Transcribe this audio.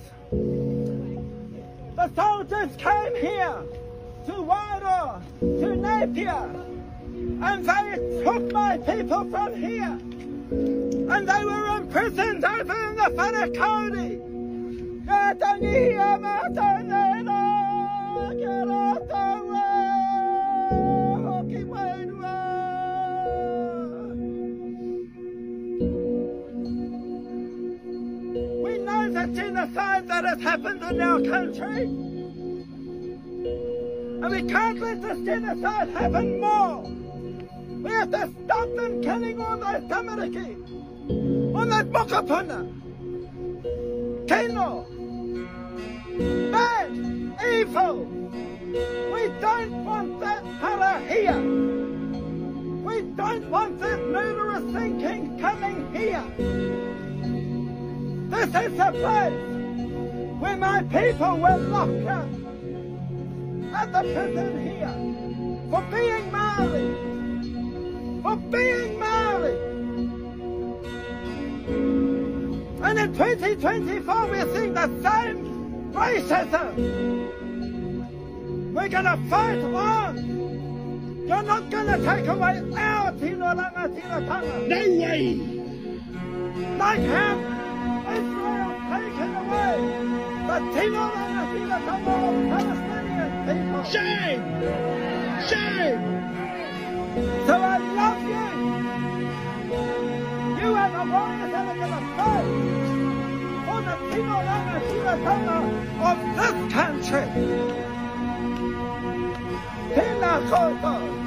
The soldiers came here to Wairoa, to Napier, and they took my people from here. And they were imprisoned over in the Whanakauari. We know the genocide that has happened in our country. And we can't let this genocide happen more. We have to stop them killing all those tamariki, all those mokapuna, kino, bad, evil. We don't want that hara here. We don't want that murderous thinking coming here. This is the place where my people were locked up at the prison here for being Maori. For being Maori. And in 2024 we're seeing the same racism. We're going to fight on. You're not going to take away our tino ranga tino tanga. No way! Like how Israel taken away the tino ranga tino tanga of Palestinian people. Shame! Shame! So I love you. You are the warriors that are going to fight for the tino ranga tino tanga of this country. Tēnā koutou.